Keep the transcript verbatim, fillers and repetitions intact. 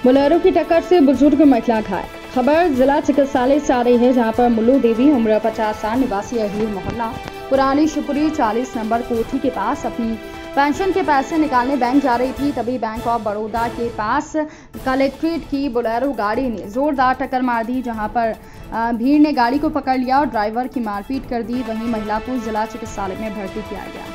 Bolero की टक्कर से बुजुर्ग महिला घायल। खबर जिला चिकित्सालय से आ रही है, जहां पर मुल्लू देवी उम्र पचास साल निवासी अहीर मोहल्ला पुरानी शिवपुरी चालीस नंबर कोठी के पास अपनी पेंशन के पैसे निकालने बैंक जा रही थी। तभी बैंक ऑफ बड़ौदा के पास कलेक्ट्रेट की बोलेरो गाड़ी ने जोरदार टक्कर मार दी, जहां पर भीड़ ने गाड़ी को पकड़ लिया और ड्राइवर की मारपीट कर दी। वहीं महिला को जिला चिकित्सालय में भर्ती किया गया।